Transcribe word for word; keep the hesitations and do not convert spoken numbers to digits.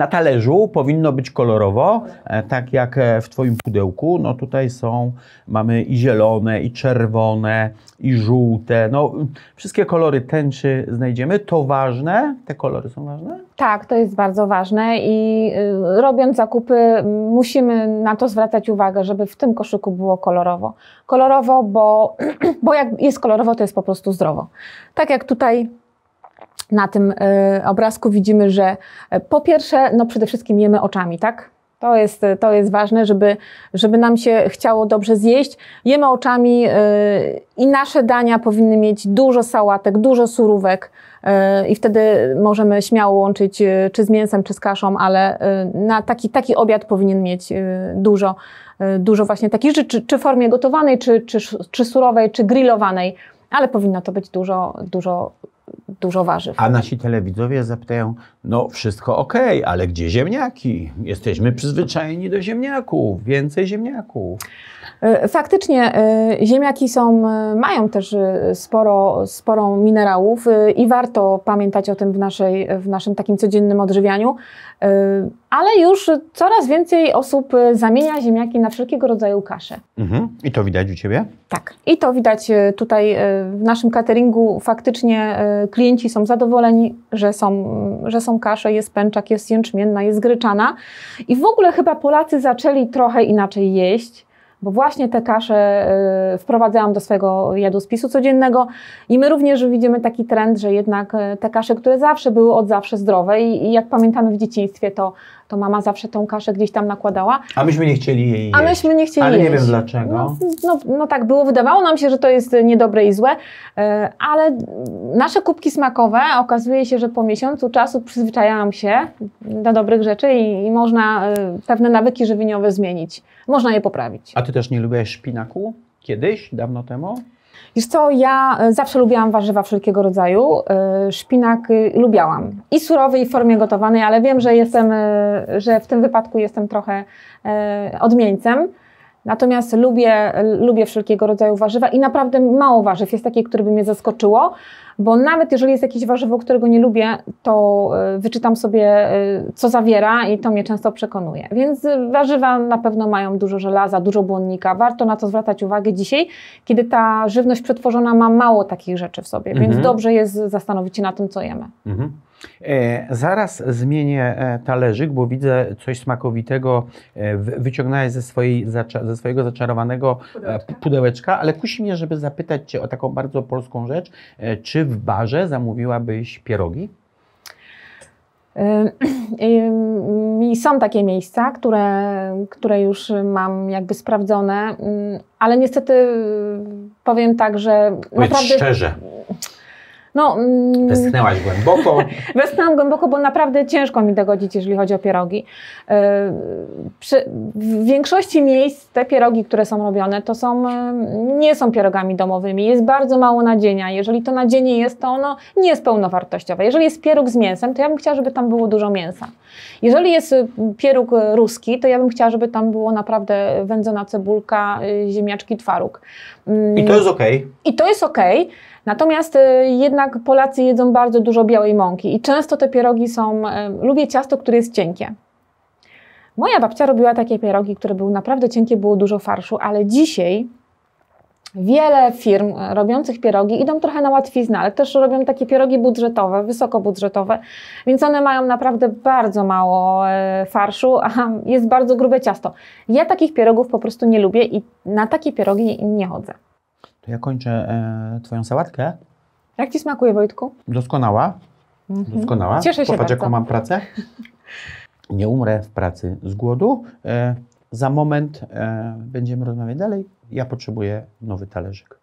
Na talerzu powinno być kolorowo, tak jak w Twoim pudełku. No tutaj są, mamy i zielone, i czerwone, i żółte. No, wszystkie kolory tęczy znajdziemy. To ważne? Te kolory są ważne? Tak, to jest bardzo ważne i y, robiąc zakupy musimy na to zwracać uwagę, żeby w tym koszyku było kolorowo. Kolorowo, bo, bo jak jest kolorowo, to jest po prostu zdrowo. Tak jak tutaj na tym y, obrazku widzimy, że y, po pierwsze, no przede wszystkim jemy oczami, tak? To jest, to jest ważne, żeby, żeby nam się chciało dobrze zjeść. Jemy oczami yy, i nasze dania powinny mieć dużo sałatek, dużo surówek yy, i wtedy możemy śmiało łączyć yy, czy z mięsem, czy z kaszą, ale yy, na taki, taki obiad powinien mieć yy, dużo, yy, dużo właśnie takich rzeczy, czy, czy w formie gotowanej, czy, czy, czy surowej, czy grillowanej, ale powinno to być dużo, dużo dużo warzyw. A nasi telewidzowie zapytają, no wszystko okej, ale gdzie ziemniaki? Jesteśmy przyzwyczajeni do ziemniaków, więcej ziemniaków. Faktycznie ziemniaki są, mają też sporo, sporo minerałów i warto pamiętać o tym w, naszej, w naszym takim codziennym odżywianiu, ale już coraz więcej osób zamienia ziemniaki na wszelkiego rodzaju kasze. Mhm. I to widać u Ciebie? Tak. I to widać tutaj w naszym cateringu. Faktycznie klienci są zadowoleni, że są, że są kasze, jest pęczak, jest jęczmienna, jest gryczana. I w ogóle chyba Polacy zaczęli trochę inaczej jeść, bo właśnie te kasze y, wprowadzałam do swojego jadłospisu codziennego i my również widzimy taki trend, że jednak te kasze, które zawsze były od zawsze zdrowe i, i jak pamiętamy w dzieciństwie, to, to mama zawsze tą kaszę gdzieś tam nakładała. A myśmy nie chcieli jej jeść. A myśmy nie chcieli Ale jeść. nie wiem dlaczego. No, no, no tak było, wydawało nam się, że to jest niedobre i złe, y, ale nasze kubki smakowe okazuje się, że po miesiącu czasu przyzwyczajają się do dobrych rzeczy i, i można y, pewne nawyki żywieniowe zmienić. Można je poprawić. A Ty też nie lubiłeś szpinaku? Kiedyś? Dawno temu? Wiesz co, ja zawsze lubiłam warzywa wszelkiego rodzaju. Szpinak lubiałam. I surowy, i w formie gotowanej, ale wiem, że jestem, że w tym wypadku jestem trochę odmieńcem. Natomiast lubię, lubię wszelkiego rodzaju warzywa i naprawdę mało warzyw jest takie, które by mnie zaskoczyło, bo nawet jeżeli jest jakieś warzywo, którego nie lubię, to wyczytam sobie, co zawiera i to mnie często przekonuje. Więc warzywa na pewno mają dużo żelaza, dużo błonnika. Warto na to zwracać uwagę dzisiaj, kiedy ta żywność przetworzona ma mało takich rzeczy w sobie, mhm. więc dobrze jest zastanowić się na tym, co jemy. Mhm. E, zaraz zmienię e, talerzyk, bo widzę coś smakowitego. E, wyciągnąłeś ze, swojej, ze swojego zaczarowanego pudełeczka. pudełeczka, ale kusi mnie, żeby zapytać Cię o taką bardzo polską rzecz. E, czy w barze zamówiłabyś pierogi? I są takie miejsca, które, które już mam jakby sprawdzone, ale niestety powiem tak, że Powiedz naprawdę... szczerze. No, Westchnęłaś głęboko. Westchnęłam głęboko, bo naprawdę ciężko mi dogodzić, jeżeli chodzi o pierogi. Przy, w większości miejsc te pierogi, które są robione, to są, nie są pierogami domowymi. Jest bardzo mało nadzienia. Jeżeli to nadzienie jest, to ono nie jest pełnowartościowe. Jeżeli jest pieróg z mięsem, to ja bym chciała, żeby tam było dużo mięsa. Jeżeli jest pieróg ruski, to ja bym chciała, żeby tam było naprawdę wędzona cebulka, ziemniaczki, twaróg. I to jest okej. I to jest okej. Natomiast y, jednak Polacy jedzą bardzo dużo białej mąki i często te pierogi są, y, lubię ciasto, które jest cienkie. Moja babcia robiła takie pierogi, które były naprawdę cienkie, było dużo farszu, ale dzisiaj wiele firm robiących pierogi idą trochę na łatwiznę, ale też robią takie pierogi budżetowe, wysokobudżetowe, więc one mają naprawdę bardzo mało y, farszu, a jest bardzo grube ciasto. Ja takich pierogów po prostu nie lubię i na takie pierogi nie chodzę. To ja kończę e, Twoją sałatkę. Jak Ci smakuje, Wojtku? Doskonała. Mhm. Doskonała. Cieszę się Popatrz, bardzo. jaką mam pracę. Nie umrę w pracy z głodu. E, za moment e, będziemy rozmawiać dalej. Ja potrzebuję nowy talerzyk.